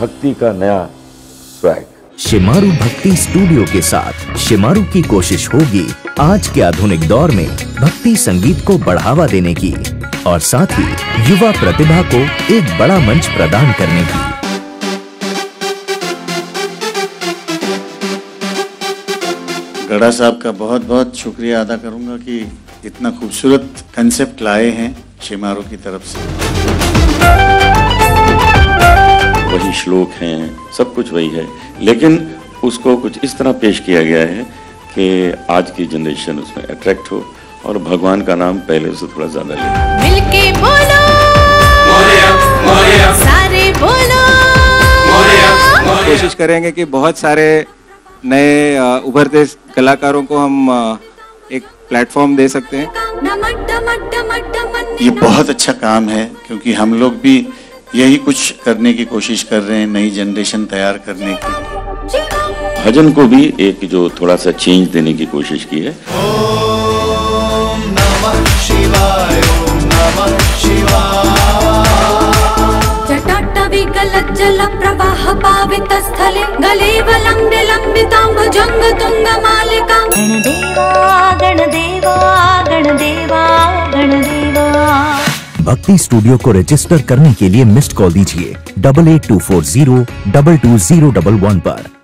भक्ति का नया स्वैग। शिमारू भक्ति स्टूडियो के साथ शिमारू की कोशिश होगी आज के आधुनिक दौर में भक्ति संगीत को बढ़ावा देने की और साथ ही युवा प्रतिभा को एक बड़ा मंच प्रदान करने की। गढ़ा साहब का बहुत बहुत शुक्रिया अदा करूंगा कि इतना खूबसूरत कंसेप्ट लाए हैं शिमारू की तरफ से। वही श्लोक हैं, सब कुछ वही है, लेकिन उसको कुछ इस तरह पेश किया गया है कि आज की जनरेशन उसमें अट्रैक्ट हो और भगवान का नाम पहले से थोड़ा ज्यादा ले। मिलके बोलो मोरिया, मोरिया, सारे बोलो मोरिया, मोरिया। कोशिश करेंगे कि बहुत सारे नए उभरते कलाकारों को हम एक प्लेटफॉर्म दे सकते हैं। ये बहुत अच्छा काम है क्योंकि हम लोग भी यही कुछ करने की कोशिश कर रहे हैं, नई जनरेशन तैयार करने की। भजन को भी एक जो थोड़ा सा चेंज देने की कोशिश की है। ओम नमः शिवाय, ओम नमः शिवाय। जल प्रवाह पावित स्थले गलेवलंबे लंबितांबुजंग तुंगमालिका। गणदेवा गणदेवा गणदेवा गणदेवा। भक्ति स्टूडियो को रजिस्टर करने के लिए मिस्ड कॉल दीजिए 8824022011 पर।